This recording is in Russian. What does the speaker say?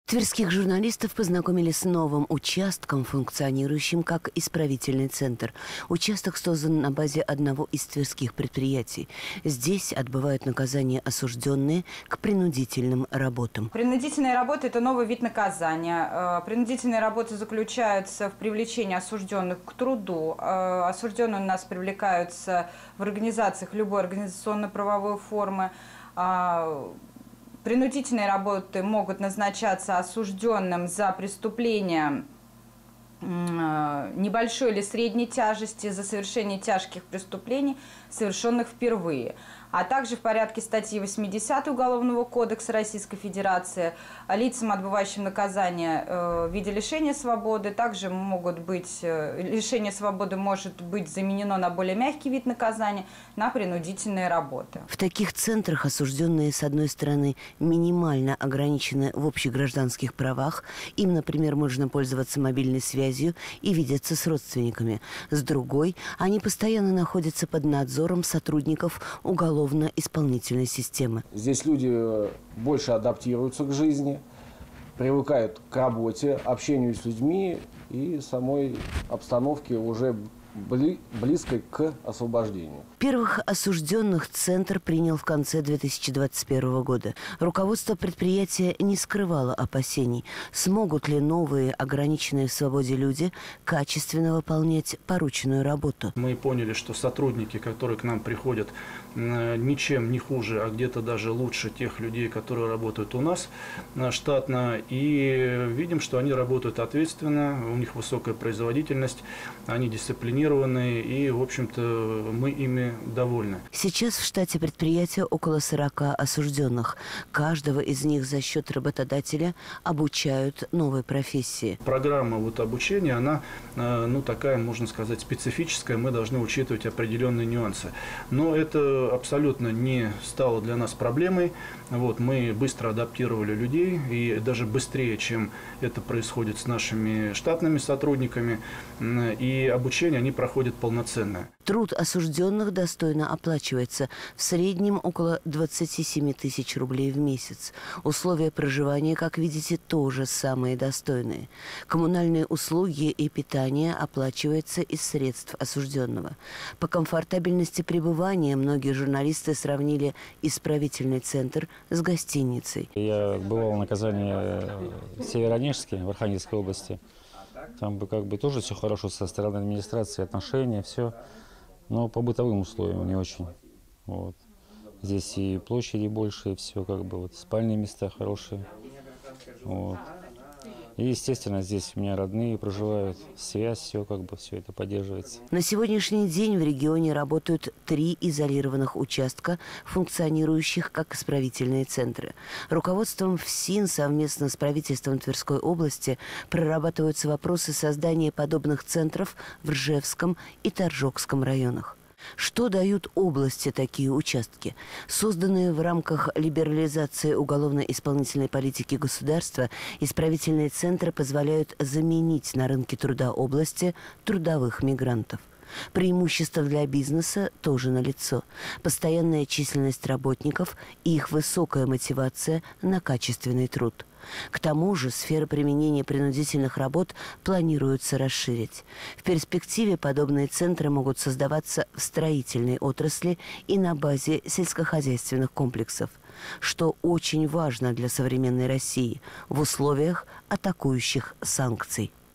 Тверских журналистов познакомили с новым участком, функционирующим как исправительный центр. Участок создан на базе одного из тверских предприятий. Здесь отбывают наказание осужденные к принудительным работам. Принудительные работы – это новый вид наказания. Принудительные работы заключаются в привлечении осужденных к труду. Осужденные у нас привлекаются в организациях любой организационно-правовой формы. Принудительные работы могут назначаться осужденным за преступления небольшой или средней тяжести, за совершение тяжких преступлений, совершенных впервые. А также в порядке статьи 80 Уголовного кодекса Российской Федерации лицам, отбывающим наказание в виде лишения свободы, также лишение свободы может быть заменено на более мягкий вид наказания, на принудительные работы. В таких центрах осужденные, с одной стороны, минимально ограничены в общегражданских правах. Им, например, можно пользоваться мобильной связью и видеться с родственниками. С другой, они постоянно находятся под надзором сотрудников уголовно-исполнительной системы. Здесь люди больше адаптируются к жизни, привыкают к работе, общению с людьми и самой обстановке уже близкой к освобождению. Первых осужденных центр принял в конце 2021 года. Руководство предприятия не скрывало опасений. Смогут ли новые ограниченные в свободе люди качественно выполнять порученную работу? Мы поняли, что сотрудники, которые к нам приходят, ничем не хуже, а где-то даже лучше тех людей, которые работают у нас штатно. И видим, что они работают ответственно, у них высокая производительность, они дисциплинированы, и, в общем-то, мы ими довольны. Сейчас в штате предприятия около 40 осужденных. Каждого из них за счет работодателя обучают новой профессии. Программа обучения, она, такая, можно сказать, специфическая. Мы должны учитывать определенные нюансы. Но это абсолютно не стало для нас проблемой. Мы быстро адаптировали людей, и даже быстрее, чем это происходит с нашими штатными сотрудниками. И обучение они проходят полноценно. Труд осужденных достойно оплачивается. В среднем около 27 тысяч рублей в месяц. Условия проживания, как видите, тоже самые достойные. Коммунальные услуги и питание оплачивается из средств осужденного. По комфортабельности пребывания многие журналисты сравнили исправительный центр с гостиницей. Я бывал в наказании в Северонежске, в Архангельской области. Там тоже все хорошо со стороны администрации, отношения, все. Но по бытовым условиям не очень. Здесь и площади больше, и все спальные места хорошие. И, естественно, здесь у меня родные проживают, связь, все это поддерживается. На сегодняшний день в регионе работают 3 изолированных участка, функционирующих как исправительные центры. Руководством ФСИН совместно с правительством Тверской области прорабатываются вопросы создания подобных центров в Ржевском и Торжокском районах. Что дают области такие участки? Созданные в рамках либерализации уголовно-исполнительной политики государства, исправительные центры позволяют заменить на рынке труда области трудовых мигрантов. Преимущества для бизнеса тоже налицо. Постоянная численность работников и их высокая мотивация на качественный труд. К тому же сферы применения принудительных работ планируется расширить. В перспективе подобные центры могут создаваться в строительной отрасли и на базе сельскохозяйственных комплексов, что очень важно для современной России в условиях атакующих санкций.